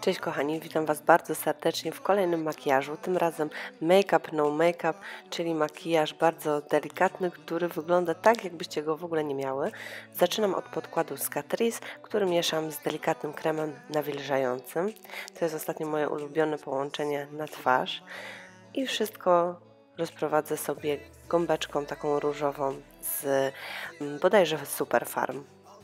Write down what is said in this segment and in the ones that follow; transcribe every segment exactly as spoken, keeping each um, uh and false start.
Cześć kochani, witam Was bardzo serdecznie w kolejnym makijażu, tym razem Make Up No Make Up, czyli makijaż bardzo delikatny, który wygląda tak, jakbyście go w ogóle nie miały. Zaczynam od podkładu z Catrice, który mieszam z delikatnym kremem nawilżającym. To jest ostatnio moje ulubione połączenie na twarz i wszystko rozprowadzę sobie gąbeczką taką różową z bodajże Super Farm.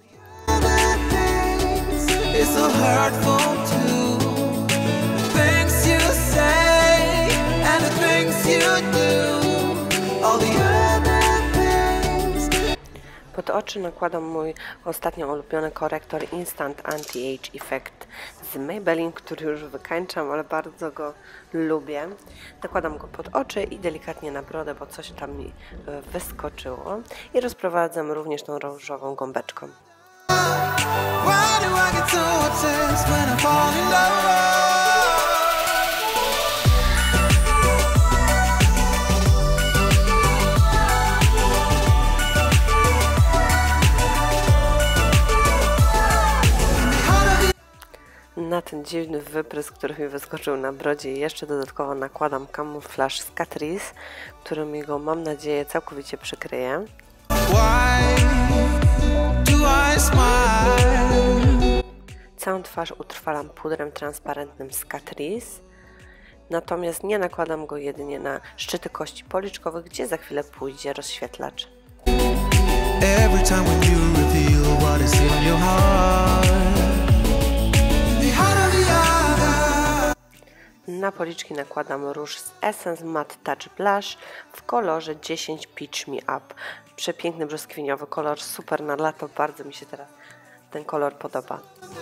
It's so hurtful too. The things you say and the things you do. All the other things. Pod oczy nakładam mój ostatnio ulubiony korektor Instant Anti-Age Effect z Maybelline, który już wykańczam, ale bardzo go lubię. Nakładam go pod oczy i delikatnie na brodę, bo coś tam mi wyskoczyło. I rozprowadzam również tą różową gąbeczką. Why do I get so obsessed when I fall in love? Na ten dziwny wyprysk, który mi wyskoczył na brodzie, jeszcze dodatkowo nakładam kamuflaż z Catrice, który mi go, mam nadzieję, całkowicie przykryje. Why do I smile? Całą twarz utrwalam pudrem transparentnym z Catrice, natomiast nie nakładam go jedynie na szczyty kości policzkowych, gdzie za chwilę pójdzie rozświetlacz. Every time when you reveal what is in your heart. The heart of the other. Na policzki nakładam róż z Essence Matte Touch Blush w kolorze dziesięć Peach Me Up. Przepiękny brzoskwiniowy kolor, super na lato, bardzo mi się teraz ten kolor podoba.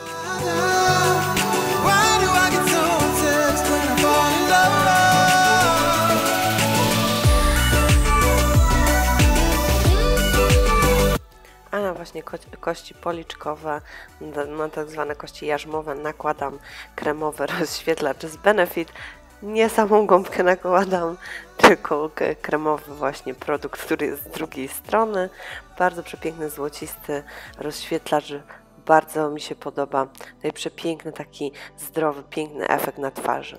Why do I get so obsessed when I fall in love? A na właśnie ko kości policzkowe, na tak zwane kości jarzmowe nakładam kremowy rozświetlacz z Benefit. Nie samą gąbkę nakładam, tylko kremowy właśnie produkt, który jest z drugiej strony. Bardzo przepiękny, złocisty rozświetlacz, bardzo mi się podoba. Tutaj przepiękny, taki zdrowy, piękny efekt na twarzy.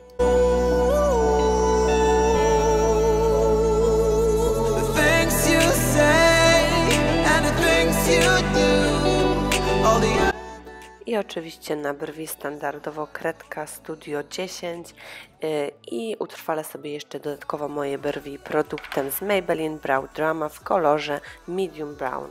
The things you say and the things you do. All the I oczywiście na brwi standardowo kredka Studio dziesięć yy, i utrwalę sobie jeszcze dodatkowo moje brwi produktem z Maybelline Brow Drama w kolorze Medium Brown.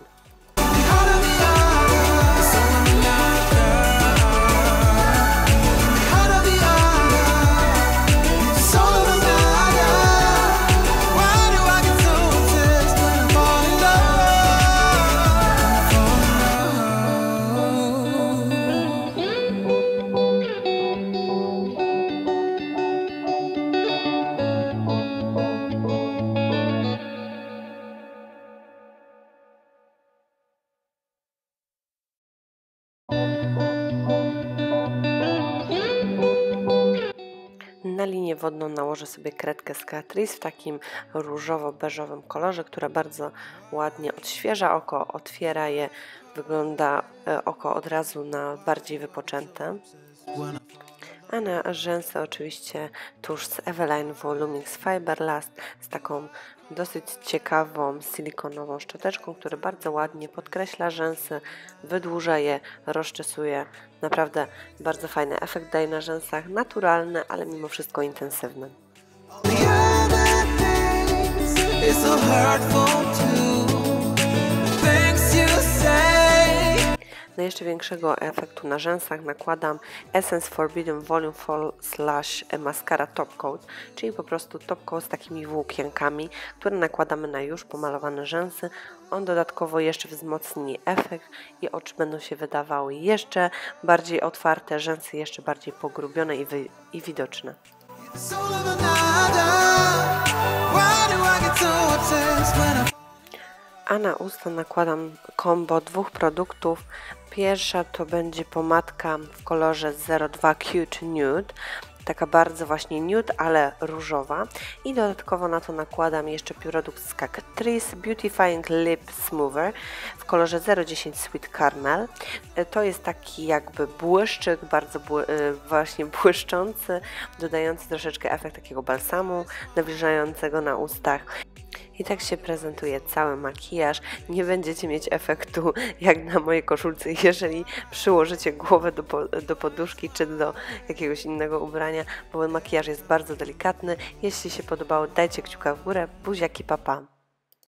Na linię wodną nałożę sobie kredkę z Catrice w takim różowo-beżowym kolorze, która bardzo ładnie odświeża oko, otwiera je, wygląda oko od razu na bardziej wypoczęte. A na rzęsy oczywiście tusz z Eveline Volumix Fiber Last z taką dosyć ciekawą silikonową szczoteczką, która bardzo ładnie podkreśla rzęsy, wydłuża je, rozczesuje. Naprawdę bardzo fajny efekt daje na rzęsach, naturalny, ale mimo wszystko intensywny. Do jeszcze większego efektu na rzęsach nakładam Essence Forbidden Volume Fall Slash Mascara Top Coat, czyli po prostu top coat z takimi włókienkami, które nakładamy na już pomalowane rzęsy. On dodatkowo jeszcze wzmocni efekt i oczy będą się wydawały jeszcze bardziej otwarte, rzęsy jeszcze bardziej pogrubione i, wy i widoczne. A na usta nakładam kombo dwóch produktów. Pierwsza to będzie pomadka w kolorze zero dwa Cute Nude. taka bardzo właśnie nude, ale różowa. I dodatkowo na to nakładam jeszcze produkt z Catrice Beautifying Lip Smoother w kolorze zero dziesięć Sweet Caramel. To jest taki jakby błyszczyk, bardzo bły właśnie błyszczący, dodający troszeczkę efekt takiego balsamu, nawilżającego na ustach. I tak się prezentuje cały makijaż. Nie będziecie mieć efektu jak na mojej koszulce, jeżeli przyłożycie głowę do, po, do poduszki czy do jakiegoś innego ubrania, bo makijaż jest bardzo delikatny. Jeśli się podobało, dajcie kciuka w górę, buziaki, pa pa!